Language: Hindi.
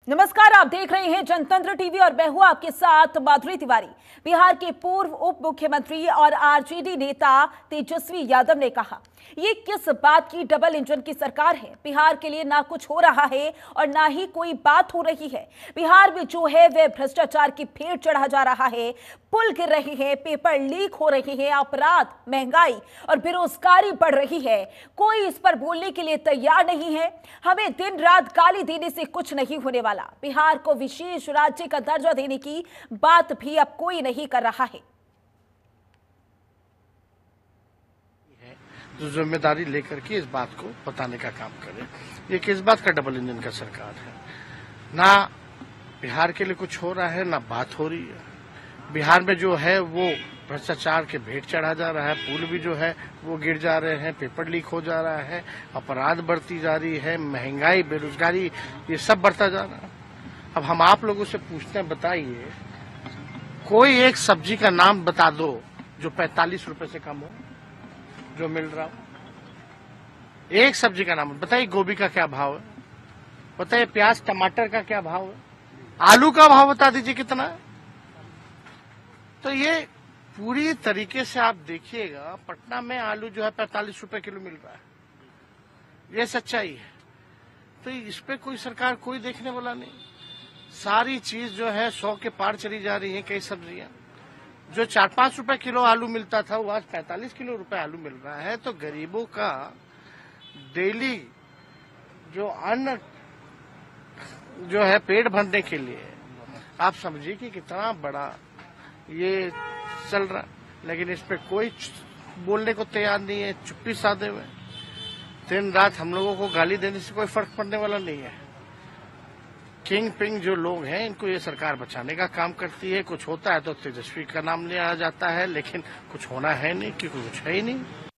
नमस्कार, आप देख रहे हैं जनतंत्र टीवी और मैं हूं आपके साथ माधुरी तिवारी। बिहार के पूर्व उप मुख्यमंत्री और आरजेडी नेता तेजस्वी यादव ने कहा, ये किस बात की डबल इंजन की सरकार है। बिहार के लिए ना कुछ हो रहा है और ना ही कोई बात हो रही है। बिहार में जो है वह भ्रष्टाचार की भेंट चढ़ा जा रहा है, पुल गिर रहे हैं, पेपर लीक हो रहे हैं, अपराध, महंगाई और बेरोजगारी बढ़ रही है। कोई इस पर बोलने के लिए तैयार नहीं है। हमें दिन रात गाली देने से कुछ नहीं होने वाला। बिहार को विशेष राज्य का दर्जा देने की बात भी अब कोई नहीं कर रहा है। जो जिम्मेदारी लेकर के इस बात को बताने का काम करे। ये किस बात का डबल इंजन का सरकार है। ना बिहार के लिए कुछ हो रहा है, ना बात हो रही है। बिहार में जो है वो भ्रष्टाचार के भेंट चढ़ा जा रहा है, पुल भी जो है वो गिर जा रहे हैं, पेपर लीक हो जा रहा है, अपराध बढ़ती जा रही है, महंगाई, बेरोजगारी, ये सब बढ़ता जा रहा है। अब हम आप लोगों से पूछते हैं, बताइए कोई एक सब्जी का नाम बता दो जो 45 रुपए से कम हो, जो मिल रहा हो। एक सब्जी का नाम बताइए। गोभी का क्या भाव है बताइए, प्याज टमाटर का क्या भाव है, आलू का भाव बता दीजिए कितना है। तो ये पूरी तरीके से आप देखिएगा, पटना में आलू जो है 45 रुपए किलो मिल रहा है, ये सच्चाई है। तो इस पे कोई सरकार कोई देखने वाला नहीं। सारी चीज जो है 100 के पार चली जा रही है। कई सब्जियां जो 4-5 रुपए किलो आलू मिलता था वो आज 45 किलो रुपए आलू मिल रहा है। तो गरीबों का डेली जो अन्न जो है पेट भरने के लिए, आप समझिए कि कितना बड़ा ये चल रहा है। लेकिन इस पे कोई बोलने को तैयार नहीं है, चुप्पी साधे हुए। दिन रात हम लोगों को गाली देने से कोई फर्क पड़ने वाला नहीं है। किंग पिंग जो लोग हैं, इनको ये सरकार बचाने का काम करती है। कुछ होता है तो तेजस्वी का नाम लिया जाता है, लेकिन कुछ होना है नहीं, क्योंकि कुछ है ही नहीं।